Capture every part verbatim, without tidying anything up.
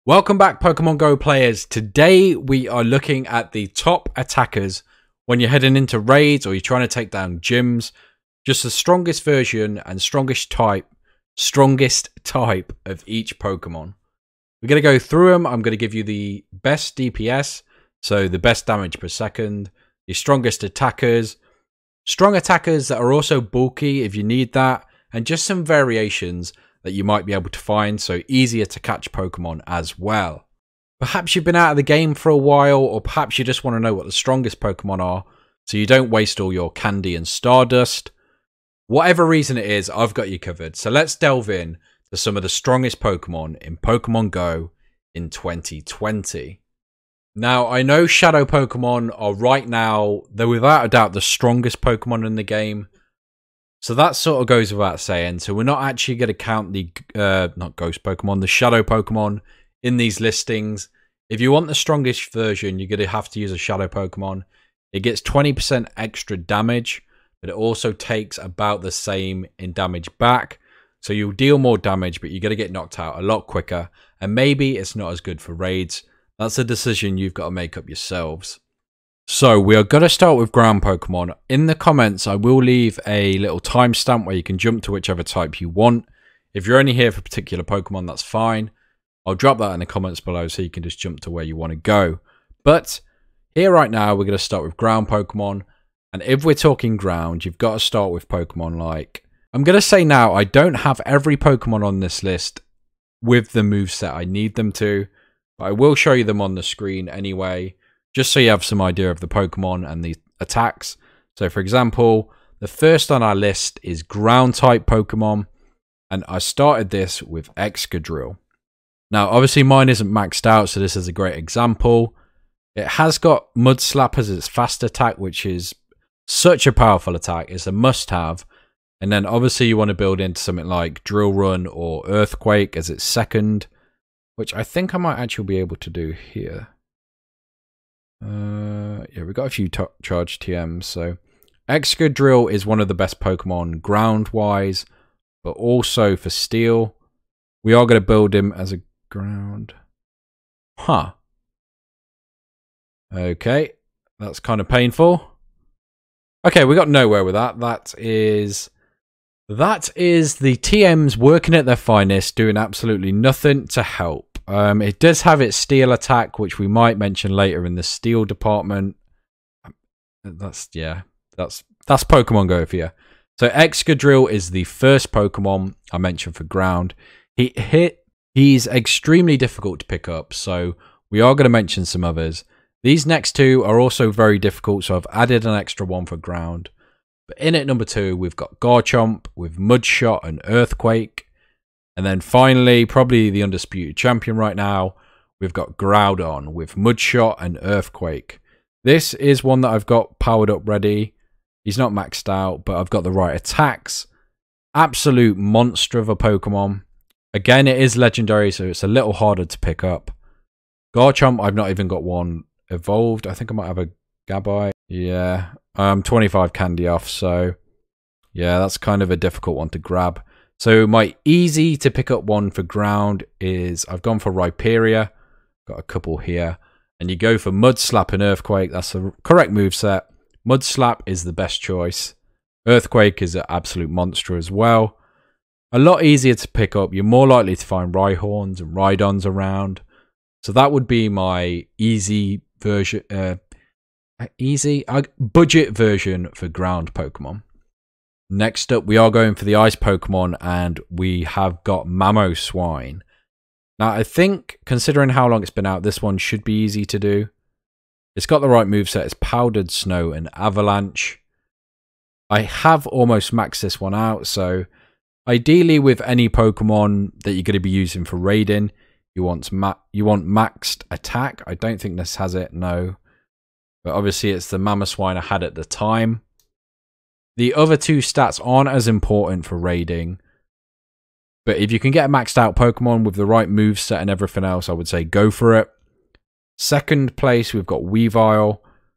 Welcome back, Pokemon Go players. Today we are looking at the top attackers when you're heading into raids or you're trying to take down gyms. Just the strongest version and strongest type, strongest type of each Pokemon. We're going to go through them. I'm going to give you the best D P S, so the best damage per second, the strongest attackers, strong attackers that are also bulky if you need that, and just some variations that you might be able to find, so easier to catch Pokemon as well. Perhaps you've been out of the game for a while, or perhaps you just want to know what the strongest Pokemon are, so you don't waste all your candy and Stardust. Whatever reason it is, I've got you covered. So let's delve in to some of the strongest Pokemon in Pokemon Go in twenty twenty. Now, I know Shadow Pokemon are right now, they're without a doubt the strongest Pokemon in the game. So that sort of goes without saying. So we're not actually going to count the, uh, not Ghost Pokemon, the Shadow Pokemon in these listings. If you want the strongest version, you're going to have to use a Shadow Pokemon. It gets twenty percent extra damage, but it also takes about the same in damage back. So you'll deal more damage, but you're going to get knocked out a lot quicker. And maybe it's not as good for raids. That's a decision you've got to make up yourselves. So we are going to start with ground Pokemon. In the comments, I will leave a little timestamp where you can jump to whichever type you want. If you're only here for a particular Pokemon, that's fine. I'll drop that in the comments below so you can just jump to where you want to go. But here right now, we're going to start with ground Pokemon. And if we're talking ground, you've got to start with Pokemon like... I'm going to say now, I don't have every Pokemon on this list with the moveset I need them to. But I will show you them on the screen anyway, just so you have some idea of the Pokemon and the attacks. So for example, the first on our list is ground type Pokemon. And I started this with Excadrill. Now obviously mine isn't maxed out, so this is a great example. It has got Mud Slap as its fast attack, which is such a powerful attack. It's a must have. And then obviously you want to build into something like Drill Run or Earthquake as its second, which I think I might actually be able to do here. Uh, yeah, we got a few charged T Ms. So Excadrill is one of the best Pokemon ground-wise, but also for Steel. We are going to build him as a ground. Huh. Okay, that's kind of painful. Okay, we got nowhere with that. That is... That is the T Ms working at their finest, doing absolutely nothing to help. Um, it does have its Steel attack, which we might mention later in the Steel department. That's, yeah, that's that's Pokemon Go for you. So Excadrill is the first Pokemon I mentioned for ground. He hit. He's extremely difficult to pick up, so we are going to mention some others. These next two are also very difficult, so I've added an extra one for ground. But in at number two, we've got Garchomp with Mudshot and Earthquake. And then finally, probably the undisputed champion right now, we've got Groudon with Mudshot and Earthquake. This is one that I've got powered up ready. He's not maxed out, but I've got the right attacks. Absolute monster of a Pokemon. Again, it is legendary, so it's a little harder to pick up. Garchomp, I've not even got one evolved. I think I might have a Gabite. Yeah, I'm twenty-five candy off, so yeah, that's kind of a difficult one to grab. So my easy to pick up one for ground is I've gone for Rhyperior. Got a couple here. And you go for Mud Slap and Earthquake. That's the correct moveset. Mud Slap is the best choice. Earthquake is an absolute monster as well. A lot easier to pick up. You're more likely to find Rhyhorns and Rhydons around. So that would be my easy version. Uh, easy? Uh, budget version for ground Pokemon. Next up, we are going for the ice Pokemon, and we have got Mamoswine. Now, I think, considering how long it's been out, this one should be easy to do. It's got the right moveset. It's Powdered Snow and Avalanche. I have almost maxed this one out, so ideally with any Pokemon that you're going to be using for raiding, you want, ma you want maxed attack. I don't think this has it, no. But obviously it's the Mamoswine I had at the time. The other two stats aren't as important for raiding. But if you can get a maxed out Pokemon with the right moveset and everything else, I would say go for it. Second place, we've got Weavile,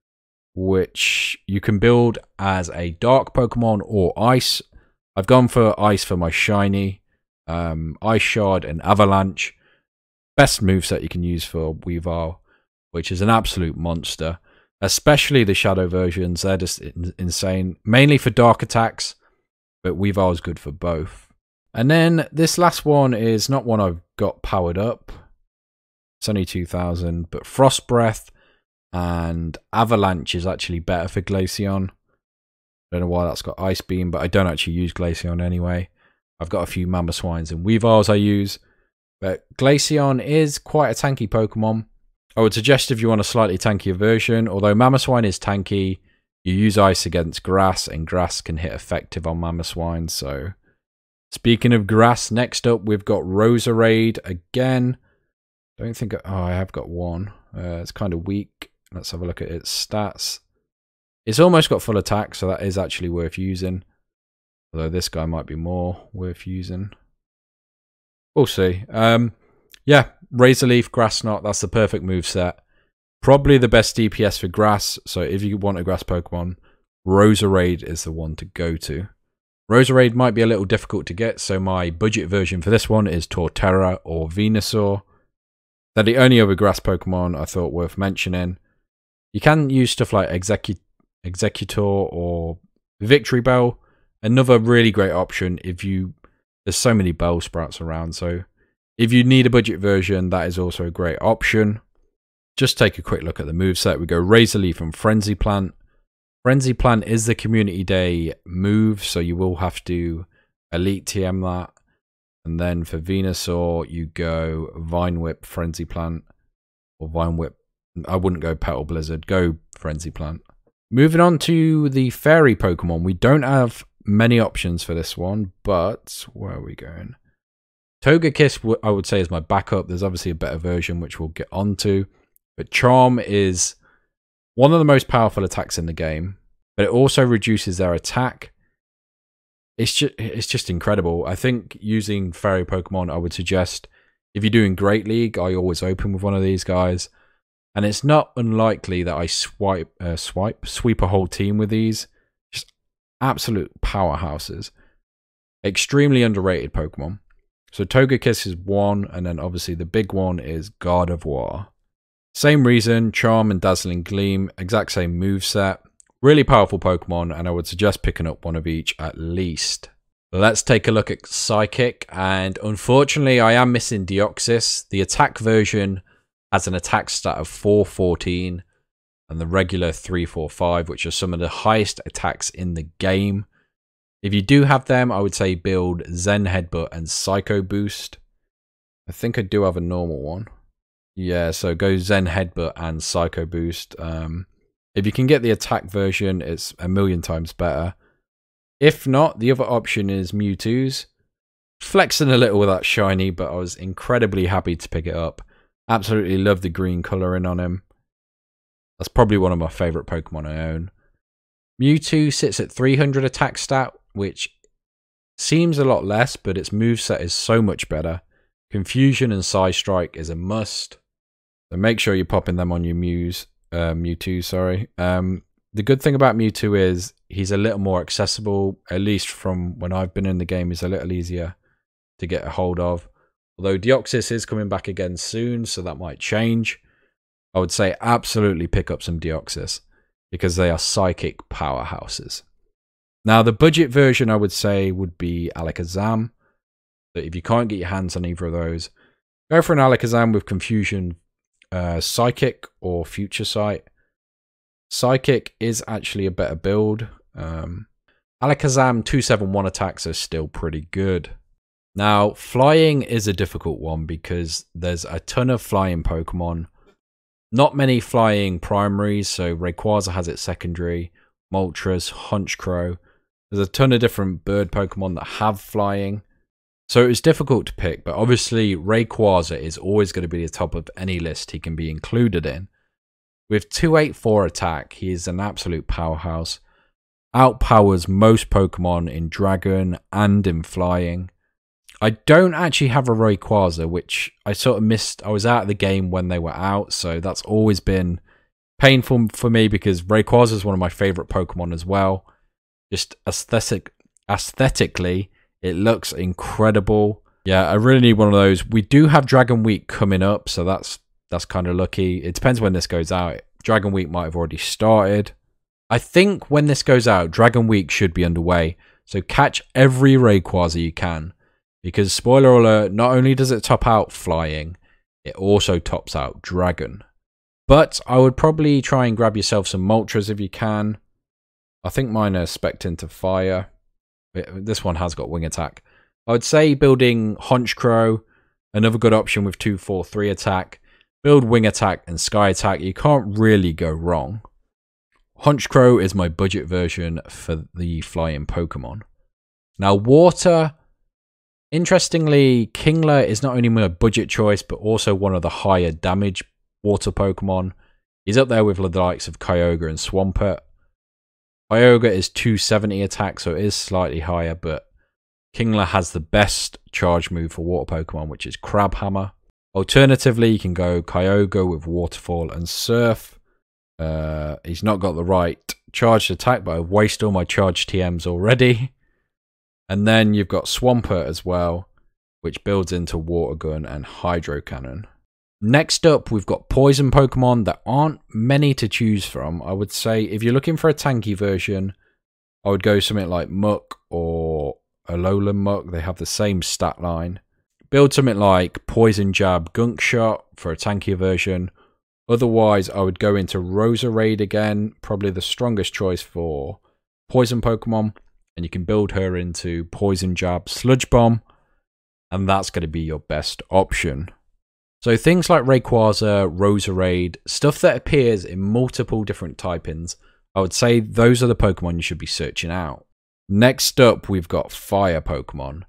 which you can build as a dark Pokemon or ice. I've gone for ice for my shiny. Um, Ice Shard and Avalanche. best moveset you can use for Weavile, which is an absolute monster. Especially the Shadow versions, they're just insane. Mainly for dark attacks, but Weavile is good for both. And then this last one is not one I've got powered up. It's only two thousand, but Frost Breath and Avalanche is actually better for Glaceon. I don't know why that's got Ice Beam, but I don't actually use Glaceon anyway. I've got a few Mamoswines and Weaviles I use, but Glaceon is quite a tanky Pokemon. I would suggest if you want a slightly tankier version, although Mamoswine is tanky, you use Ice against Grass, and Grass can hit effective on Mamoswine. So, speaking of Grass, next up we've got Roserade again. Don't think... I, oh, I have got one. Uh, it's kind of weak. Let's have a look at its stats. It's almost got full attack, so that is actually worth using. Although this guy might be more worth using. We'll see. Um, yeah, Razor Leaf, Grass Knot, that's the perfect move set. Probably the best D P S for Grass, so if you want a Grass Pokemon, Roserade is the one to go to. Roserade might be a little difficult to get, so my budget version for this one is Torterra or Venusaur. They're the only other Grass Pokemon I thought worth mentioning. You can use stuff like Execu Executor or Victory Bell. Another really great option if you... There's so many Bellsprouts around, so if you need a budget version, that is also a great option. Just take a quick look at the moveset. We go Razor Leaf and Frenzy Plant. Frenzy Plant is the Community Day move, so you will have to Elite T M that. And then for Venusaur, you go Vine Whip, Frenzy Plant, or Vine Whip. I wouldn't go Petal Blizzard, go Frenzy Plant. Moving on to the Fairy Pokemon. We don't have many options for this one, but where are we going? Togekiss, I would say, is my backup. There's obviously a better version, which we'll get onto. But Charm is one of the most powerful attacks in the game, but it also reduces their attack. It's just, it's just incredible. I think using Fairy Pokemon, I would suggest, if you're doing Great League, I always open with one of these guys. And it's not unlikely that I swipe, uh, swipe, sweep a whole team with these. Just absolute powerhouses. Extremely underrated Pokemon. So Togekiss is one, and then obviously the big one is Gardevoir. Same reason, Charm and Dazzling Gleam, exact same moveset. Really powerful Pokemon, and I would suggest picking up one of each at least. Let's take a look at Psychic, and unfortunately I am missing Deoxys. The attack version has an attack stat of four fourteen, and the regular three forty-five, which are some of the highest attacks in the game. If you do have them, I would say build Zen Headbutt and Psycho Boost. I think I do have a normal one. Yeah, so go Zen Headbutt and Psycho Boost. Um, if you can get the attack version, it's a million times better. If not, the other option is Mewtwo's. Flexing a little with that shiny, but I was incredibly happy to pick it up. Absolutely love the green colouring on him. That's probably one of my favourite Pokemon I own. Mewtwo sits at three hundred attack stat, which seems a lot less, but its moveset is so much better. Confusion and Psy Strike is a must. So make sure you're popping them on your Mews, uh, Mewtwo, sorry. Um, the good thing about Mewtwo is he's a little more accessible, at least from when I've been in the game, he's a little easier to get a hold of. Although Deoxys is coming back again soon, so that might change. I would say absolutely pick up some Deoxys, because they are psychic powerhouses. Now, the budget version, I would say, would be Alakazam. But if you can't get your hands on either of those, go for an Alakazam with Confusion, uh, Psychic, or Future Sight. Psychic is actually a better build. Um, Alakazam two seventy-one attacks are still pretty good. Now, Flying is a difficult one because there's a ton of Flying Pokemon. Not many Flying primaries, so Rayquaza has its secondary, Moltres, Honchkrow. There's a ton of different bird Pokemon that have Flying. So it's difficult to pick, but obviously Rayquaza is always going to be the top of any list he can be included in. With two eighty-four attack, he is an absolute powerhouse. Outpowers most Pokemon in Dragon and in Flying. I don't actually have a Rayquaza, which I sort of missed. I was out of the game when they were out, so that's always been painful for me because Rayquaza is one of my favourite Pokemon as well. Just aesthetic, aesthetically, it looks incredible. Yeah, I really need one of those. We do have Dragon Week coming up, so that's that's kind of lucky. It depends when this goes out. Dragon Week might have already started. I think when this goes out, Dragon Week should be underway. So catch every Rayquaza you can. Because, spoiler alert, not only does it top out flying, it also tops out Dragon. But I would probably try and grab yourself some Moltres if you can. I think mine are spec'd into fire. This one has got wing attack. I would say building Honchkrow, another good option with two four three attack. Build wing attack and sky attack. You can't really go wrong. Honchkrow is my budget version for the flying Pokemon. Now water, interestingly, Kingler is not only my budget choice, but also one of the higher damage water Pokemon. He's up there with the likes of Kyogre and Swampert. Kyogre is two seventy attack, so it is slightly higher, but Kingler has the best charge move for water Pokemon, which is Crab Hammer. Alternatively, you can go Kyogre with Waterfall and Surf. Uh, he's not got the right charged attack, but I've wasted all my charged T Ms already. And then you've got Swampert as well, which builds into Water Gun and Hydro Cannon. Next up, we've got Poison Pokemon. There aren't many to choose from. I would say if you're looking for a tanky version, I would go something like Muck or Alolan Muck. They have the same stat line. Build something like Poison Jab, Gunk Shot for a tankier version. Otherwise, I would go into Roserade again, probably the strongest choice for Poison Pokemon. And you can build her into Poison Jab, Sludge Bomb, and that's going to be your best option. So things like Rayquaza, Roserade, stuff that appears in multiple different typings, I would say those are the Pokemon you should be searching out. Next up, we've got Fire Pokemon.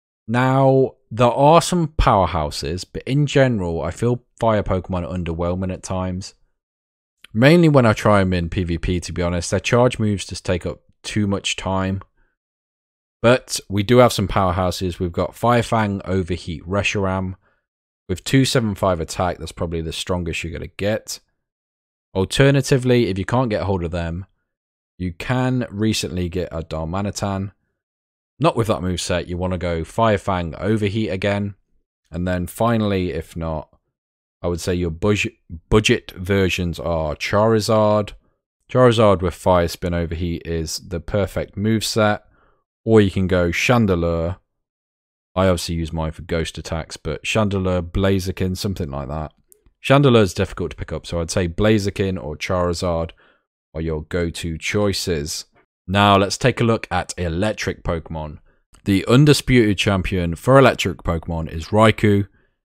Now, there are some powerhouses, but in general, I feel Fire Pokemon are underwhelming at times. Mainly when I try them in PvP, to be honest. Their charge moves just take up too much time. But we do have some powerhouses. We've got Firefang, Overheat, Reshiram. With two seventy-five attack, that's probably the strongest you're going to get. Alternatively, if you can't get hold of them, you can recently get a Darmanitan. Not with that moveset, you want to go Firefang, Overheat again. And then finally, if not, I would say your budget, budget versions are Charizard. Charizard with Fire Spin Overheat is the perfect moveset. Or you can go Chandelure. I obviously use mine for ghost attacks, but Chandelure, Blaziken, something like that. Chandelure is difficult to pick up, so I'd say Blaziken or Charizard are your go-to choices. Now let's take a look at electric Pokemon. The undisputed champion for electric Pokemon is Raikou.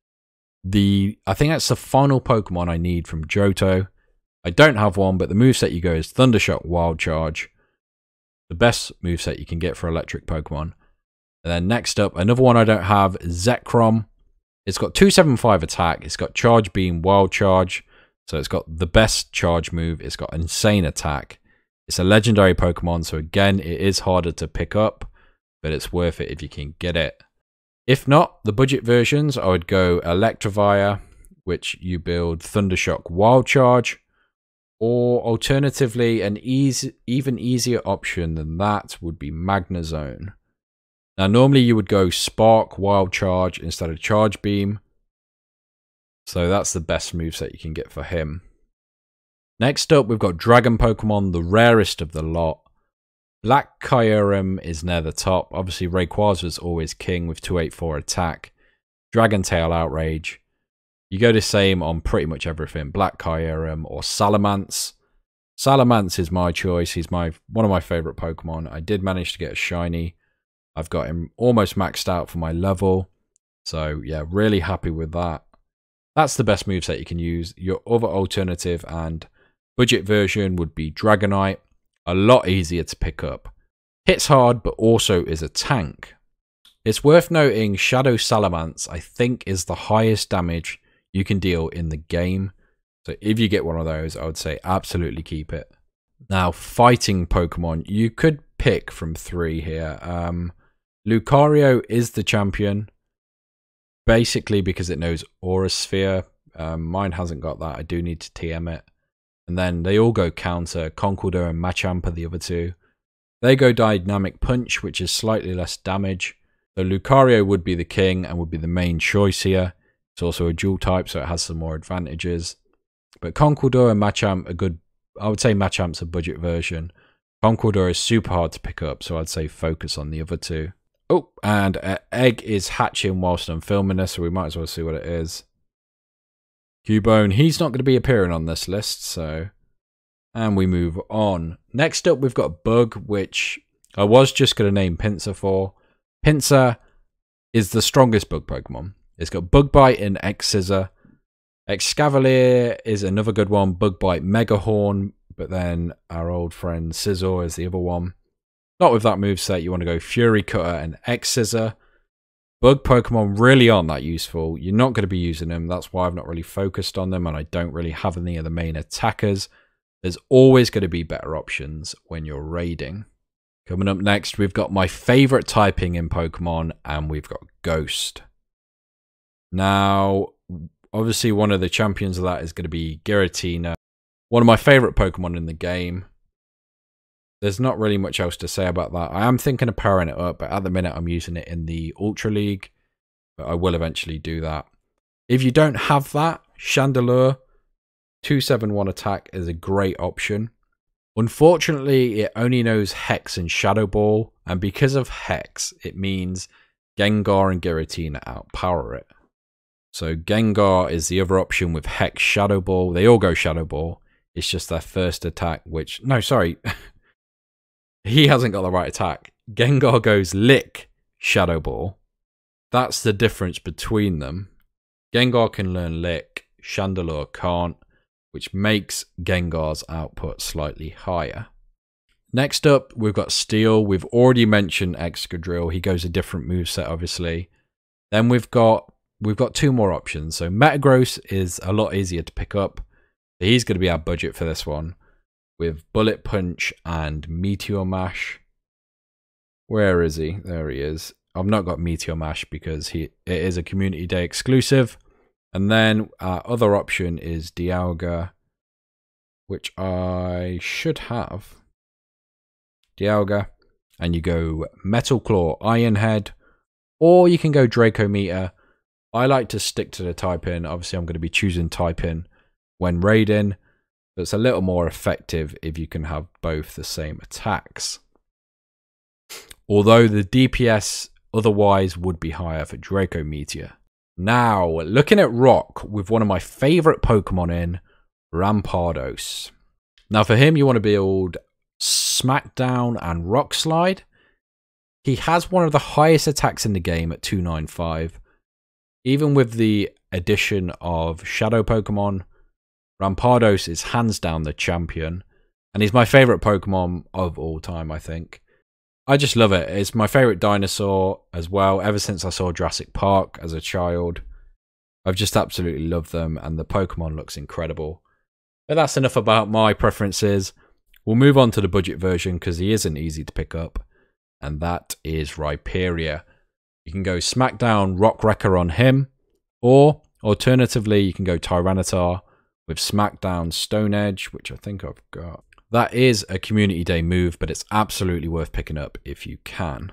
The I think that's the final Pokemon I need from Johto. I don't have one, but the moveset you go is Thundershock, Wild Charge. The best moveset you can get for electric Pokemon. And then next up, another one I don't have, Zekrom. It's got two seventy-five attack. It's got Charge Beam, Wild Charge. So it's got the best charge move. It's got insane attack. It's a legendary Pokemon, so again, it is harder to pick up, but it's worth it if you can get it. If not, the budget versions, I would go Electivire, which you build Thundershock, Wild Charge. Or alternatively, an easy, even easier option than that would be Magnezone. Now, normally you would go Spark, Wild Charge instead of Charge Beam. So that's the best moveset you can get for him. Next up, we've got Dragon Pokemon, the rarest of the lot. Black Kyurem is near the top. Obviously, Rayquaza is always king with two eighty-four attack. Dragon Tail Outrage. You go the same on pretty much everything. Black Kyurem or Salamence. Salamence is my choice. He's my one of my favourite Pokemon. I did manage to get a shiny. I've got him almost maxed out for my level. So, yeah, really happy with that. That's the best moveset you can use. Your other alternative and budget version would be Dragonite. A lot easier to pick up. Hits hard, but also is a tank. It's worth noting Shadow Salamence, I think, is the highest damage you can deal in the game. So if you get one of those, I would say absolutely keep it. Now, fighting Pokemon. You could pick from three here. Um, Lucario is the champion. Basically because it knows Aura Sphere. Um, mine hasn't got that. I do need to T M it. And then they all go counter. Conkeldurr and Machamp are the other two. They go Dynamic Punch, which is slightly less damage. So Lucario would be the king and would be the main choice here. It's also a dual type, so it has some more advantages. But Conkeldurr and Machamp are good. I would say Machamp's a budget version. Conkeldurr is super hard to pick up, so I'd say focus on the other two. Oh, and uh, Egg is hatching whilst I'm filming this, so we might as well see what it is. Cubone, he's not going to be appearing on this list, so... And we move on. Next up, we've got Bug, which I was just going to name Pinsir for. Pinsir is the strongest Bug Pokemon. It's got Bug Bite and X-Scissor. Excavalier is another good one. Bug Bite, Mega Horn, but then our old friend Scizor is the other one. Not with that moveset, you want to go Fury Cutter and X-Scissor. Bug Pokemon really aren't that useful. You're not going to be using them. That's why I've not really focused on them, and I don't really have any of the main attackers. There's always going to be better options when you're raiding. Coming up next, we've got my favourite typing in Pokemon, and we've got Ghost. Now, obviously one of the champions of that is going to be Giratina. One of my favourite Pokemon in the game. There's not really much else to say about that. I am thinking of powering it up, but at the minute I'm using it in the Ultra League. But I will eventually do that. If you don't have that, Chandelure, two seven one attack is a great option. Unfortunately, it only knows Hex and Shadow Ball. And because of Hex, it means Gengar and Giratina outpower it. So Gengar is the other option with Hex, Shadow Ball. They all go Shadow Ball. It's just their first attack, which... No, sorry. He hasn't got the right attack. Gengar goes Lick, Shadow Ball. That's the difference between them. Gengar can learn Lick, Chandelure can't, which makes Gengar's output slightly higher. Next up, we've got Steel. We've already mentioned Excadrill. He goes a different moveset, obviously. Then we've got we've got two more options. So Metagross is a lot easier to pick up. He's going to be our budget for this one, with Bullet Punch and Meteor Mash. Where is he? There he is. I've not got Meteor Mash because he it is a Community Day exclusive. And then our other option is Dialga, which I should have. Dialga. And you go Metal Claw, Iron Head, or you can go Draco Meter. I like to stick to the type-in. Obviously, I'm going to be choosing type-in when raiding. But it's a little more effective if you can have both the same attacks. Although the D P S otherwise would be higher for Draco Meteor. Now, looking at Rock with one of my favourite Pokemon in, Rampardos. Now for him, you want to build Smackdown and Rock Slide. He has one of the highest attacks in the game at two ninety-five. Even with the addition of Shadow Pokemon, Rampardos is hands down the champion. And he's my favourite Pokemon of all time, I think. I just love it. It's my favourite dinosaur as well, ever since I saw Jurassic Park as a child. I've just absolutely loved them, and the Pokemon looks incredible. But that's enough about my preferences. We'll move on to the budget version, because he isn't easy to pick up. And that is Rhyperior. You can go Smackdown, Rock Wrecker on him. Or, alternatively, you can go Tyranitar with Smackdown, Stone Edge, which I think I've got. That is a Community Day move, but it's absolutely worth picking up if you can.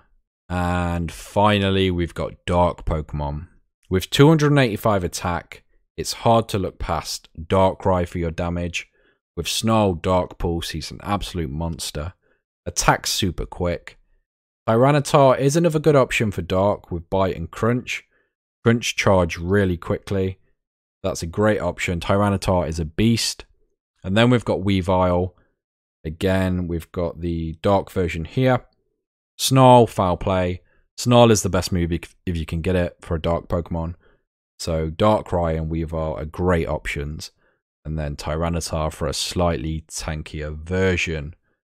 And finally, we've got Dark Pokemon. With two eighty-five attack, it's hard to look past Darkrai for your damage. With Snarl, Dark Pulse, he's an absolute monster. Attacks super quick. Tyranitar is another good option for Dark with Bite and Crunch. Crunch charge really quickly. That's a great option. Tyranitar is a beast. And then we've got Weavile. Again, we've got the Dark version here. Snarl, Foul Play. Snarl is the best move if you can get it for a Dark Pokemon. So Darkrai and Weavile are great options. And then Tyranitar for a slightly tankier version.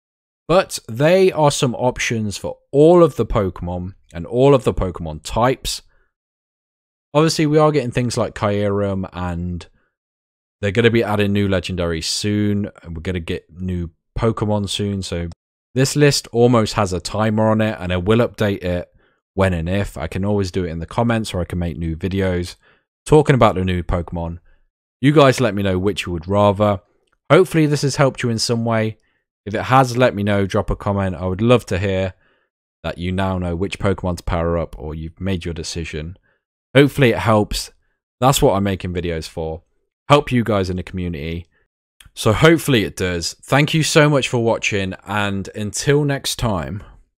But they are some options for all of the Pokemon and all of the Pokemon types. Obviously, we are getting things like Kyurem, and they're going to be adding new legendaries soon. And we're going to get new Pokemon soon, so this list almost has a timer on it, and I will update it when and if. I can always do it in the comments, or I can make new videos talking about the new Pokemon. You guys let me know which you would rather. Hopefully this has helped you in some way. If it has, let me know, drop a comment. I would love to hear. that you now know which Pokemon to power up, or you've made your decision. Hopefully it helps. That's what I'm making videos for. Help you guys in the community. So hopefully it does. Thank you so much for watching, and until next time.